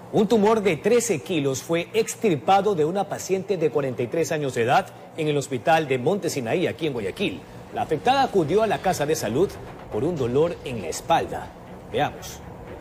Un tumor de 13 kilos fue extirpado de una paciente de 43 años de edad en el hospital de Monte Sinaí, aquí en Guayaquil. La afectada acudió a la casa de salud por un dolor en la espalda. Veamos.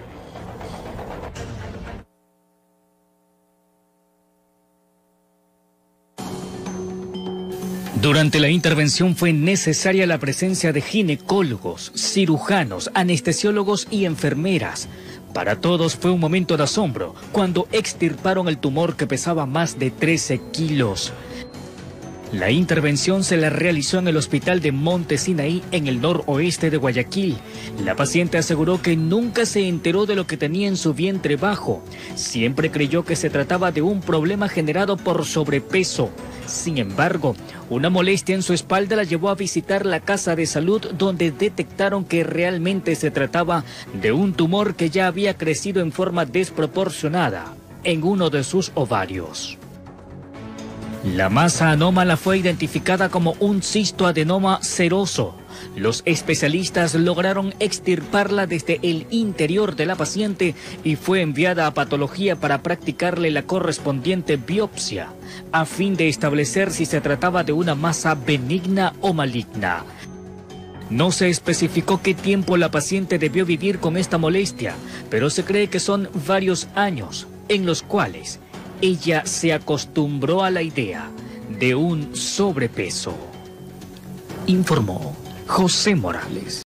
Durante la intervención fue necesaria la presencia de ginecólogos, cirujanos, anestesiólogos y enfermeras. Para todos fue un momento de asombro cuando extirparon el tumor que pesaba más de 13 kilos. La intervención se la realizó en el hospital de Monte Sinaí, en el noroeste de Guayaquil. La paciente aseguró que nunca se enteró de lo que tenía en su vientre bajo. Siempre creyó que se trataba de un problema generado por sobrepeso. Sin embargo, una molestia en su espalda la llevó a visitar la casa de salud, donde detectaron que realmente se trataba de un tumor que ya había crecido en forma desproporcionada en uno de sus ovarios. La masa anómala fue identificada como un cistoadenoma seroso. Los especialistas lograron extirparla desde el interior de la paciente y fue enviada a patología para practicarle la correspondiente biopsia, a fin de establecer si se trataba de una masa benigna o maligna. No se especificó qué tiempo la paciente debió vivir con esta molestia, pero se cree que son varios años en los cuales ella se acostumbró a la idea de un sobrepeso, informó José Morales.